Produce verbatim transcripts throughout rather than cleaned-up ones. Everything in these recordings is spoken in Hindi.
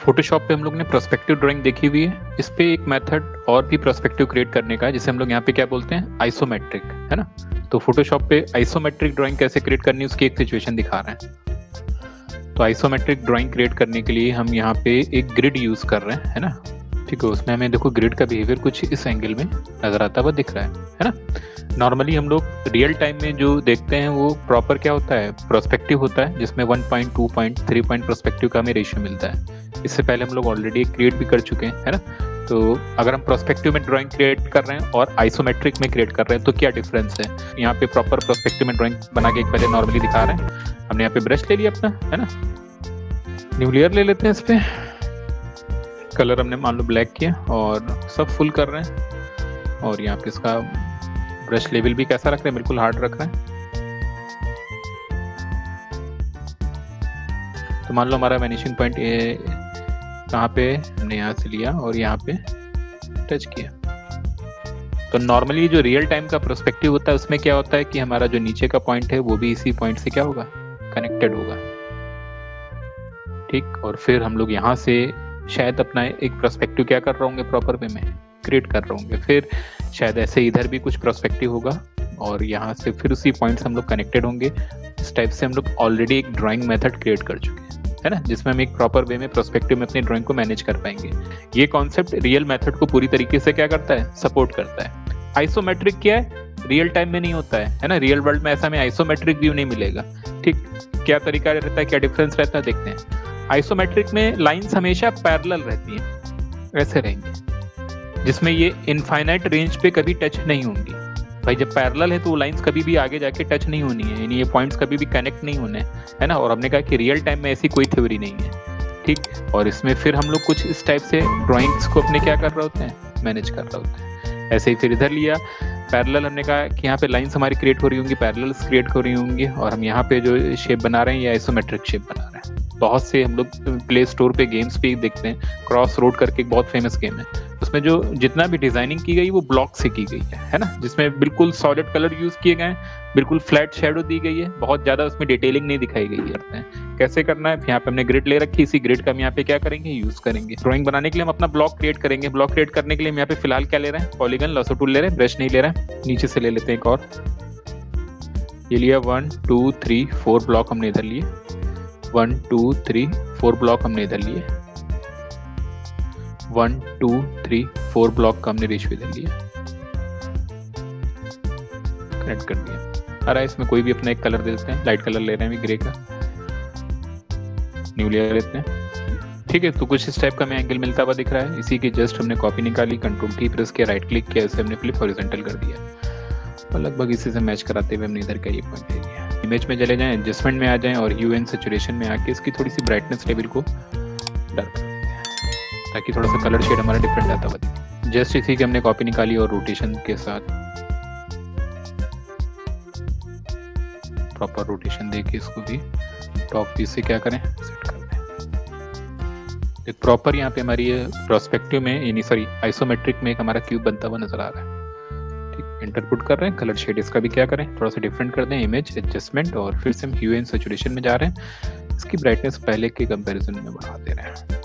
फोटोशॉप पे हम लोग ने पर्सपेक्टिव ड्राइंग देखी हुई है। इस पे एक मेथड और भी पर्सपेक्टिव क्रिएट करने का है, जिसे हम लोग यहाँ पे क्या बोलते हैं, आइसोमेट्रिक, है ना। तो फोटोशॉप पे आइसोमेट्रिक ड्राइंग कैसे क्रिएट करनी है उसकी एक सिचुएशन दिखा रहे हैं। तो आइसोमेट्रिक ड्राइंग क्रिएट करने के लिए हम यहाँ पे एक ग्रिड यूज कर रहे हैं, है ना। ठीक है, उसमें हमें देखो ग्रिड का बिहेवियर कुछ इस एंगल में नजर आता हुआ दिख रहा है है ना। नॉर्मली हम लोग रियल टाइम में जो देखते हैं वो प्रॉपर क्या होता है, पर्सपेक्टिव होता है, जिसमें one point, two point, three point perspective का हमें रेशियो मिलता है। इससे पहले हम लोग ऑलरेडी क्रिएट भी कर चुके हैं, है ना। तो अगर हम पर्सपेक्टिव में ड्राइंग क्रिएट कर रहे हैं और आइसोमेट्रिक में क्रिएट कर रहे हैं तो क्या डिफरेंस है। यहाँ पे प्रॉपर पर्सपेक्टिव में ड्राइंग बना के एक पहले नॉर्मली दिखा रहे हैं। हमने यहाँ पे ब्रश ले लिया अपना, है ना। न्यू लेयर ले लेते हैं, इस पे कलर हमने मान लो ब्लैक किया और सब फुल कर रहे हैं। और यहाँ पे इसका ब्रश लेवल भी कैसा रख रहे हैं, बिल्कुल हार्ड रख रहे हैं। तो मान लो हमारा वैनिशिंग पॉइंट कहाँ पे, हमने यहाँ से लिया और यहाँ पे टच किया। तो नॉर्मली जो रियल टाइम का पर्सपेक्टिव होता है उसमें क्या होता है कि हमारा जो नीचे का पॉइंट है वो भी इसी पॉइंट से क्या होगा, कनेक्टेड होगा। ठीक, और फिर हम लोग यहाँ से शायद अपना एक पर्सपेक्टिव क्या कर रहे होंगे, प्रॉपर वे में क्रिएट कर रहे होंगे। फिर शायद ऐसे इधर भी कुछ पर्सपेक्टिव होगा और यहाँ से फिर उसी पॉइंट से हम लोग कनेक्टेड होंगे। इस टाइप से हम लोग ऑलरेडी एक ड्राइंग मेथड क्रिएट कर चुके हैं, है ना, जिसमें हम एक प्रॉपर वे में पर्सपेक्टिव में अपनी ड्राइंग को मैनेज कर पाएंगे। ये कॉन्सेप्ट रियल मेथड को पूरी तरीके से क्या करता है, सपोर्ट करता है। आइसोमेट्रिक क्या है, रियल टाइम में नहीं होता है, है ना। रियल वर्ल्ड में ऐसा हमें आइसोमेट्रिक व्यू नहीं मिलेगा। ठीक, क्या तरीका रहता है, क्या डिफरेंस रहता है, देखते हैं। आइसोमेट्रिक में लाइंस हमेशा पैरेलल रहती हैं, ऐसे रहेंगी, जिसमें ये इनफाइनाइट रेंज पे कभी टच नहीं होंगी। भाई जब पैरेलल है तो वो लाइंस कभी भी आगे जाके टच नहीं होनी है, यानी ये पॉइंट्स कभी भी कनेक्ट नहीं होने, है ना। और हमने कहा कि रियल टाइम में ऐसी कोई थ्योरी नहीं है। ठीक, और इसमें फिर हम लोग कुछ इस टाइप से ड्राइंग्स को अपने क्या कर रहे होते हैं, मैनेज कर रहे होते हैं। ऐसे ही फिर इधर लिया पैरेलल, हमने कहा कि यहाँ पे लाइंस हमारी क्रिएट हो रही होंगी, पैरेलल्स क्रिएट हो रही होंगी, और हम यहाँ पे जो शेप बना रहे हैं ये आइसोमेट्रिक शेप बना रहे हैं। बहुत से हम लोग प्ले स्टोर पे गेम्स भी देखते हैं, क्रॉस रोड करके एक बहुत फेमस गेम है, उसमें जो जितना भी डिजाइनिंग की गई वो ब्लॉक से की गई है, है ना, जिसमें बिल्कुल सॉलिड कलर यूज किए गए, बिल्कुल फ्लैट शेडो दी गई है, बहुत ज्यादा उसमें डिटेलिंग नहीं दिखाई गई है। कैसे करना है, यहाँ पे हमने ग्रिड ले रखी, इसी ग्रिड का हम यहाँ पे क्या करेंगे, यूज करेंगे। ड्राइंग बनाने के लिए हम अपना ब्लॉक क्रिएट करेंगे। ब्लॉक क्रिएट करने के लिए हम यहाँ पे फिलहाल क्या ले रहे हैं, पॉलीगन लॉसो टूल ले रहे हैं, ब्रश नहीं ले रहे हैं। नीचे से ले लेते हैं एक और, ये लिया one two three four block हमने इधर लिए, one two three four block हमने इधर लिए, one two three four block का हमने रेशियो इधर लिया, कनेक्ट कर दिया। अरे इसमें कोई भी अपना एक कलर दे देते हैं, लाइट कलर ले रहे हैं ग्रे का, न्यू लेयर लेते हैं। ठीक है, तो कुछ इस टाइप का हमें एंगल मिलता हुआ दिख रहा है। इसी की जस्ट हमने कॉपी निकाली, कंट्रोल टी प्रेस किया, राइट क्लिक किया, इसे हमने फ्लिप हॉरिजॉन्टल कर दिया और लगभग इसी से मैच कराते हुए हमने इधर का ये पॉइंट ले लिया। इमेज में चले जाएं, एडजस्टमेंट में आ जाएं और ह्यू एंड सैचुरेशन में आके इसकी थोड़ी सी ब्राइटनेस लेवल को डार्क कर देते हैं ताकि थोड़ा सा कलर शेड हमारा डिफरेंट आता हुआ दिखे। जस्ट इसी की हमने कॉपी निकाली और रोटेशन के साथ प्रॉपर रोटेशन देके इसको भी टॉप पीस से क्या करें, सेट कर दें। एक प्रॉपर यहाँ पे हमारी पर्सपेक्टिव में, यानी सॉरी आइसोमेट्रिक में एक हमारा क्यूब बनता हुआ नजर आ रहा है। इंटरपुट कर रहे हैं, कलर शेड इसका भी क्या करें, थोड़ा सा डिफरेंट कर दें, इमेज एडजस्टमेंट, और फिर से हम ह्यू एंड सैचुरेशन में जा रहे हैं। इसकी ब्राइटनेस पहले के कंपैरिजन में बढ़ा दे रहे हैं।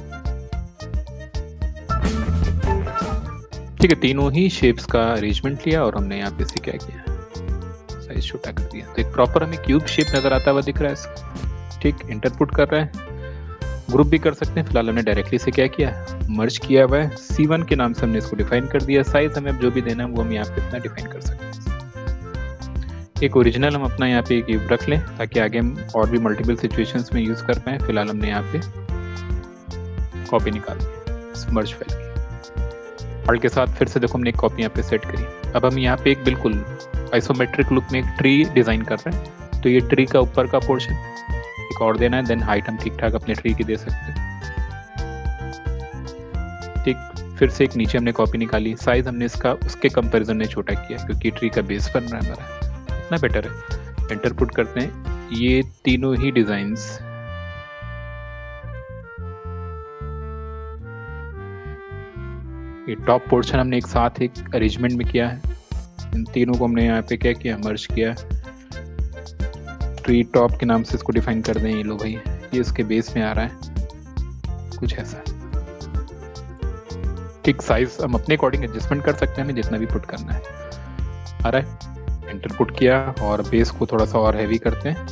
ठीक है, तीनों ही शेप्स का अरेंजमेंट लिया और हमने यहाँ पे से क्या किया, साइज छोटा कर दिया। तो एक प्रॉपर हमें क्यूब शेप नजर आता हुआ दिख रहा है इसका। ठीक, इंटरपुट कर रहे हैं, ग्रुप भी कर सकते हैं। फिलहाल हमने डायरेक्टली से क्या किया, मर्ज किया हुआ है, सी वन के नाम से हमने इसको डिफाइन कर दिया। साइज हमें अब जो भी देना है वो हम यहाँ पे अपना डिफाइन कर सकते हैं। एक ओरिजिनल हम अपना यहाँ पे क्यूब रख लें ताकि आगे हम और भी मल्टीपल सिचुएशंस में यूज कर पाए। फिलहाल हमने यहाँ पे कॉपी निकाल दी इस मर्ज फाइल की, और के साथ फिर से देखो हमने एक कॉपी यहाँ पे सेट करी। अब हम यहाँ पे एक बिल्कुल आइसोमेट्रिक लुक में एक ट्री डिजाइन कर रहे हैं। तो ये ट्री का ऊपर का पोर्शन एक और देना है, देन हाइट हम ठीक ठाक अपने ट्री की दे सकते हैं। ठीक, फिर से एक नीचे हमने कॉपी निकाली, साइज हमने इसका उसके कंपैरिजन में छोटा किया क्योंकि ट्री का बेस बन रहा है हमारा, इतना बेटर है। इंटरपुट करते हैं, ये तीनों ही डिजाइन्स ये टॉप पोर्शन हमने एक साथ एक अरेंजमेंट में किया है। इन तीनों को हमने यहाँ पे क्या किया, मर्ज किया। ट्री टॉप के नाम से इसको डिफाइन कर दें। ये लो भाई, ये इसके बेस में आ रहा है, कुछ ऐसा। ठीक, साइज हम अपने अकॉर्डिंग एडजस्टमेंट कर सकते हैं, हमें जितना भी पुट करना है। आ रहा है, एंटर पुट किया और बेस को थोड़ा सा और हैवी करते हैं,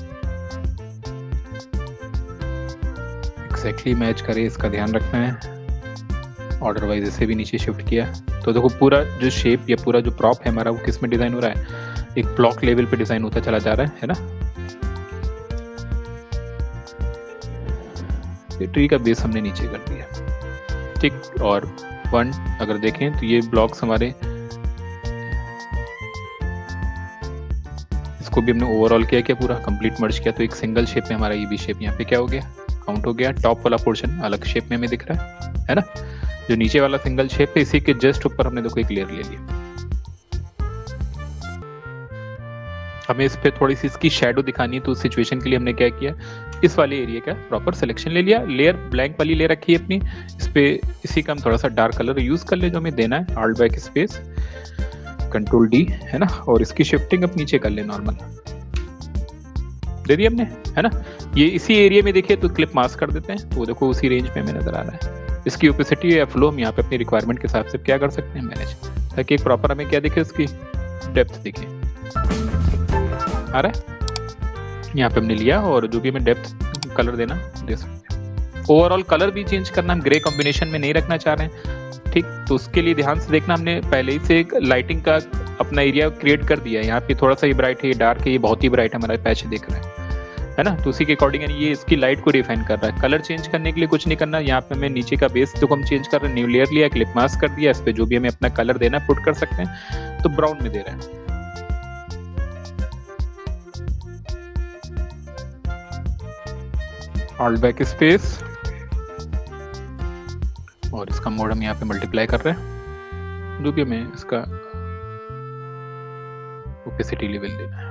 एक्जैक्टली मैच करे इसका ध्यान रखना है। ऑर्डर वाइज इसे भी नीचे शिफ्ट किया तो देखो पूरा जो शेप या पूरा जो प्रॉप है हमारा वो किस में डिजाइन हो रहा है, एक ब्लॉक लेवल पे डिजाइन होता चला जा रहा है, है ना। ये ट्री का बेस हमने नीचे कर दिया, ठीक। और वन अगर देखें तो ये ब्लॉक्स हमारे, इसको भी हमने ओवरऑल किया क्या, पूरा कंप्लीट मर्ज किया, तो एक सिंगल शेप में हमारा ये भी शेप यहाँ पे क्या हो गया, काउंट हो गया। टॉप वाला पोर्शन अलग शेप में हमें दिख रहा है, है ना। जो नीचे वाला सिंगल शेप है इसी के जस्ट ऊपर हमने देखो एक लेयर ले लिया। हमें इस पे थोड़ी सी इसकी शैडो दिखानी है, तो उस सिचुएशन के लिए हमने क्या किया, इस वाले एरिया का प्रॉपर सिलेक्शन ले लिया, लेयर ब्लैंक वाली ले रखी है अपनी, इस पे इसी का हम थोड़ा सा डार्क कलर यूज कर ले जो हमें देना है। Alt backspace control D, है ना, और इसकी शिफ्टिंग अब नीचे कर ले, नॉर्मल दे दी हमने, है ना। ये इसी एरिया में देखिए तो क्लिप मास्क कर देते हैं, तो देखो उसी रेंज में हमें नजर आ रहा है। इसकी ओपेसिटी या फ्लो हम यहाँ पे अपनी रिक्वायरमेंट के हिसाब से क्या कर सकते हैं, मैनेज, ताकि एक प्रॉपर हमें क्या दिखे, उसकी डेप्थ दिखे। आ रहा है, यहाँ पे हमने लिया और जो भी हमें डेप्थ कलर देना दे सकते हैं। ओवरऑल कलर भी चेंज करना, हम ग्रे कॉम्बिनेशन में नहीं रखना चाह रहे हैं, ठीक। तो उसके लिए ध्यान से देखना, हमने पहले ही से एक लाइटिंग का अपना एरिया क्रिएट कर दिया है। यहाँ पे थोड़ा सा ये ब्राइट है, ये डार्क है, ये बहुत ही ब्राइट हमारा पैच दिख रहा है, है ना। तो उसी के अकॉर्डिंग ये इसकी लाइट को डिफाइन कर रहा है। कलर चेंज करने के लिए कुछ नहीं करना, यहाँ पे हमें नीचे का बेस जो हम चेंज कर रहे हैं, न्यू लेयर लिया, क्लिप मास्क कर दिया, इस पे जो भी हमें अपना कलर देना पुट कर सकते हैं, तो ब्राउन में दे रहे हैं। ऑल्ट बैक स्पेस और इसका मोड हम यहाँ पे मल्टीप्लाई कर रहे हैं, जो भी हमें इसका ओपेसिटी लेवल देना है।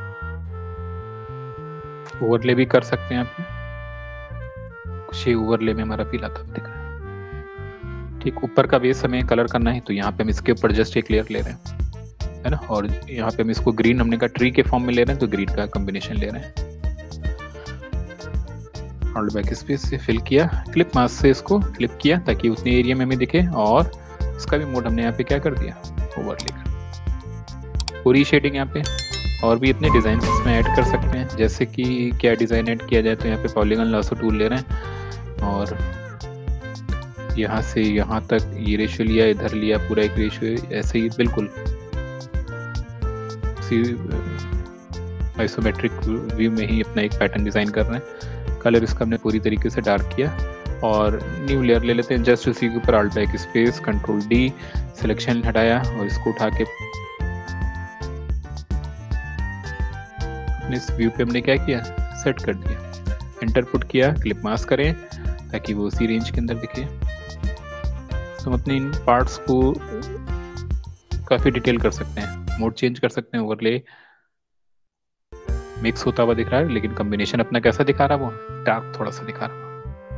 ओवरले भी कर सकते हैं, यहाँ पे कुछ ही ओवरले में हमारा फील आता दिख रहा है, ठीक। ऊपर का बेस हमें कलर करना है, तो यहाँ पे हम इसके ऊपर जस्ट एक लेयर ले रहे हैं, है ना। और यहाँ पे हम इसको ग्रीन, हमने कहा ट्री के फॉर्म में ले रहे हैं, तो ग्रीन का कॉम्बिनेशन ले रहे हैं। ऑल्ट बैक स्पेस से फिल किया, क्लिप मास्क से इसको क्लिप किया ताकि उतने एरिया में हमें दिखे, और इसका भी मोड हमने यहाँ पे क्या कर दिया, ओवरले कर। पूरी शेडिंग यहाँ पे और भी इतने डिजाइन इसमें ऐड कर सकते हैं, जैसे कि क्या डिजाइन ऐड किया जाए, तो यहाँ पे पॉलीगन लासो टूल ले रहे हैं और यहाँ से यहाँ तक ये रेशियो लिया, इधर लिया पूरा एक रेशियो, ऐसे ही बिल्कुल आइसोमेट्रिक व्यू में ही अपना एक पैटर्न डिजाइन कर रहे हैं। कलर इसका हमने पूरी तरीके से डार्क किया और न्यू लेयर ले लेते हैं, जस्ट उसी के ऊपर alt backspace control D, selection हटाया और इसको उठा के इस व्यू पे हमने क्या किया, सेट कर दिया, एंटर पुट किया, क्लिप मास्क करें ताकि वो उसी रेंज के अंदर दिखे। तो हम अपने इन पार्ट्स को काफी डिटेल कर सकते हैं, मोड चेंज कर सकते हैं, ओवरले मिक्स होता हुआ दिख रहा है, लेकिन कॉम्बिनेशन अपना कैसा दिखा रहा है, वो डार्क थोड़ा सा दिखा रहा है।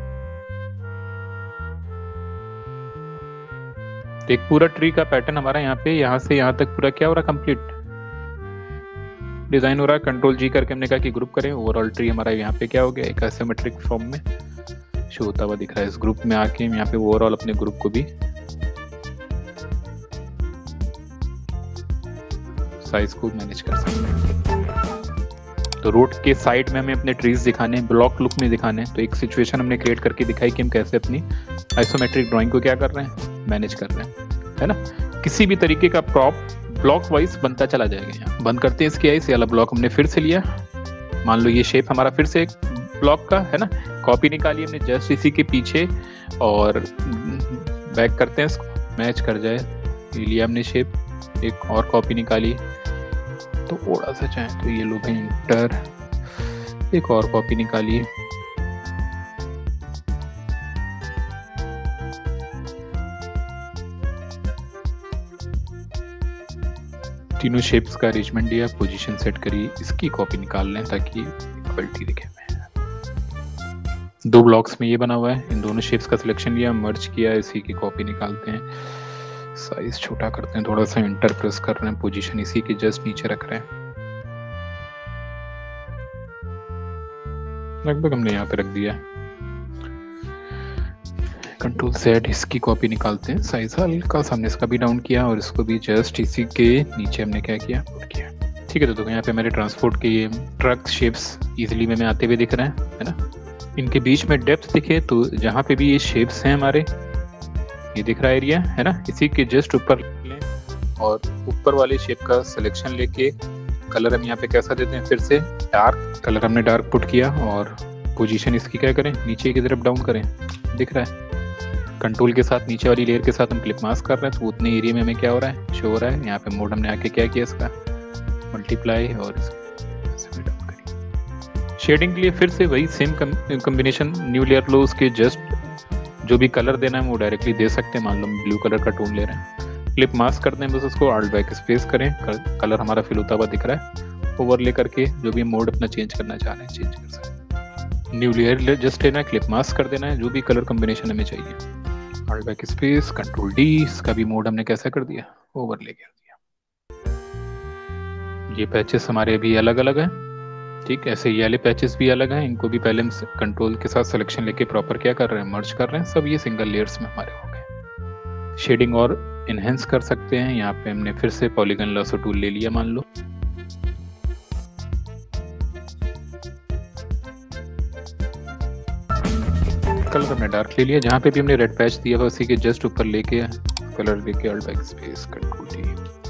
एक पूरा ट्री का पैटर्न हमारा यहाँ पे, यहाँ से यहाँ तक पूरा क्या हो रहा है, कंप्लीट डिजाइन हो रहा है। कंट्रोल जी करके हमने कहा कि ग्रुप करें, ओवरऑल ट्री हमारा यहाँ पे क्या हो गया, एक एसिमेट्रिक फॉर्म में शो होता हुआ दिख रहा है। इस ग्रुप में आके हम यहाँ पे ओवरऑल अपने ग्रुप को भी साइज को मैनेज कर सकते हैं। तो रोड के साइड में हमें अपने ट्रीज दिखाने, ब्लॉक लुक में दिखाने, तो एक सिचुएशन हमने क्रिएट करके दिखाई कि हम कैसे अपनी आइसोमेट्रिक ड्राइंग को क्या कर रहे हैं, मैनेज कर रहे हैं, है ना। किसी भी तरीके का प्रॉप ब्लॉक वाइज बनता चला जाएगा। यहाँ बंद करते हैं इसकी आइस, वाला ब्लॉक हमने फिर से लिया, मान लो ये शेप हमारा फिर से एक ब्लॉक का है ना, कॉपी निकाली हमने जस्ट इसी के पीछे और बैक करते हैं इसको, मैच कर जाए, ये लिया हमने शेप, एक और कॉपी निकाली, तो थोड़ा सा चाहे तो ये लो भाई इंटर, एक और कॉपी निकालिए, तीनों शेप्स का अरेंजमेंट दिया, पोजीशन सेट करिए, इसकी कॉपी निकाल लें ताकि इक्वलिटी दिखे। दो ब्लॉक्स में ये बना हुआ है, इन दोनों शेप्स का सिलेक्शन लिया, मर्ज किया, इसी की कॉपी निकालते हैं, साइज छोटा करते हैं, थोड़ा सा इंटर प्रेस कर रहे हैं, पोजीशन इसी के जस्ट नीचे रख रहे हैं, लगभग हमने यहाँ पे रख दिया। कंट्रोल सेट इसकी कॉपी निकालते हैं, साइज हल्का सामने इसका भी डाउन किया और इसको भी जस्ट इसी के नीचे हमने क्या किया, पुट किया। ठीक है, तो देखो यहाँ पे मेरे ट्रांसपोर्ट के ये ट्रक शेप्स इजीली में, में आते हुए दिख रहे हैं, है ना। इनके बीच में डेप्थ दिखे तो जहाँ पे भी ये शेप्स हैं हमारे, ये दिख रहा एरिया है ना, इसी के जस्ट ऊपर लें और ऊपर वाले शेप का सिलेक्शन लेके कलर हम यहाँ पे कैसा देते हैं, फिर से डार्क कलर हमने डार्क पुट किया और पोजीशन इसकी क्या करें, नीचे की तरफ डाउन करें, दिख रहा है। कंट्रोल के साथ नीचे वाली लेयर के साथ हम क्लिप मास्क कर रहे हैं तो उतने एरिया में हमें क्या हो रहा है, शो हो रहा है। यहाँ पे मोड हमने आके क्या किया, इसका मल्टीप्लाई और डाउन करिए। शेडिंग के लिए फिर से वही सेम कॉम्बिनेशन, न्यू लेयर लो, उसके जस्ट जो भी कलर देना है वो डायरेक्टली दे सकते हैं। मान लो ब्लू कलर का टोन ले रहे हैं, क्लिप मास्क करते हैं, बस उसको ऑल्ट बैक स्पेस करें, कलर हमारा फिल होता हुआ दिख रहा है। ओवरले करके जो भी मोड अपना चेंज करना चाह रहे हैं चेंज कर सकते हैं। न्यू लेयर जस्ट लेना है, क्लिप मास्क कर देना है, जो भी कलर कॉम्बिनेशन हमें चाहिए। Alt backspace, control D, इसका भी मोड हमने कैसा कर दिया, ओवरले कर दिया। ये पैचेस हमारे अभी अलग अलग हैं, ठीक, ऐसे ये वाले पैचेस भी अलग हैं, इनको भी पहले हम कंट्रोल के साथ सिलेक्शन लेके प्रॉपर क्या कर रहे हैं, मर्ज कर रहे हैं। सब ये सिंगल लेयर्स में हमारे हो गए। शेडिंग और इनहेंस कर सकते हैं। यहाँ पे हमने फिर से पॉलीगन लासो टूल ले लिया, मान लो कलर हमने डार्क ले लिया, जहाँ पे भी हमने रेड पैच दिया हुआ उसी के जस्ट ऊपर लेके कलर लेके alt backspace, control D,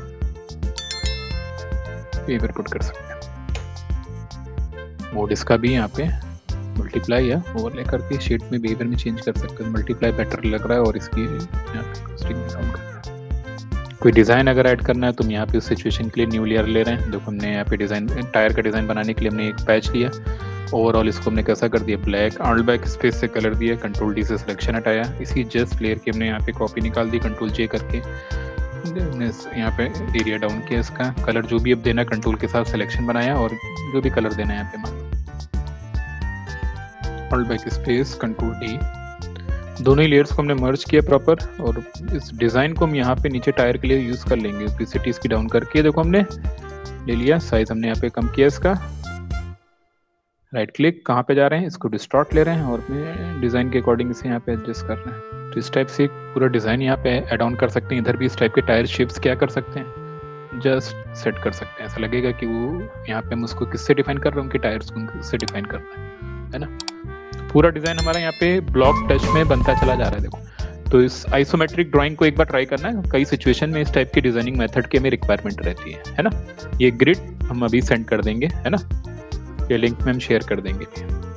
paper put कर सकते हैं। मोड इसका भी यहाँ पे मल्टीप्लाई या ओवरले करके शेड में बिहेवियर में चेंज कर सकते हैं। मल्टीप्लाई बेटर लग रहा है और इसकी यहाँ पे कॉस्टिंग डाउन करना है। कोई डिज़ाइन अगर ऐड करना है तो हम यहाँ पे उस सिचुएशन के लिए न्यू लेयर ले रहे हैं। देखो हमने यहाँ पे डिज़ाइन, टायर का डिज़ाइन बनाने के लिए हमने एक पैच लिया, ओवरऑल इसको हमने कैसा कर दिया, ब्लैक, ऑल्ट बैक स्पेस से कलर दिया, कंट्रोल डी से सिलेक्शन हटाया, इसी जस्ट लेयर की हमने यहाँ पे कॉपी निकाल दी, कंट्रोल जे करके हमने यहाँ पे एरिया डाउन किया, इसका कलर जो भी अब देना कंट्रोल के साथ सिलेक्शन बनाया और जो भी कलर देना है यहाँ पे मान alt backspace, control D, दोनों ही लेयर्स को हमने मर्ज किया प्रॉपर। और इस डिज़ाइन को हम यहाँ पे नीचे टायर के लिए यूज़ कर लेंगे, ओपेसिटी इसकी डाउन करके देखो हमने ले लिया, साइज हमने यहाँ पे कम किया इसका, राइट क्लिक, कहाँ पे जा रहे हैं, इसको डिस्टॉर्ट ले रहे हैं और अपने डिज़ाइन के अकॉर्डिंग इसे यहाँ पे एडजस्ट कर रहे हैं। तो इस टाइप से पूरा डिज़ाइन यहाँ पे ऐड ऑन कर सकते हैं। इधर भी इस टाइप के टायर शेप्स क्या कर सकते हैं, जस्ट सेट कर सकते हैं। ऐसा लगेगा कि वो यहाँ पे हम उसको किससे डिफाइन कर रहे हैं, उनके टायर्स को किससे डिफाइन कर रहे हैं, है ना। पूरा डिज़ाइन हमारा यहाँ पे ब्लॉक टच में बनता चला जा रहा है। देखो, तो इस आइसोमेट्रिक ड्राइंग को एक बार ट्राई करना है। कई सिचुएशन में इस टाइप की डिजाइनिंग मेथड की हमें रिक्वायरमेंट रहती है है ना। ये ग्रिड हम अभी सेंड कर देंगे, है ना, ये लिंक में हम शेयर कर देंगे।